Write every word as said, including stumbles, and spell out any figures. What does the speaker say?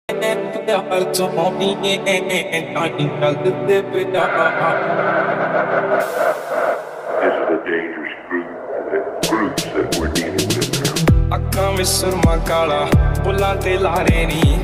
प्यार चोनिए टानी चलते पिया This is a dangerous group, the groups that we're dealing with now. अक्कां विच सुरमा काला बुल्लां ते लारे नी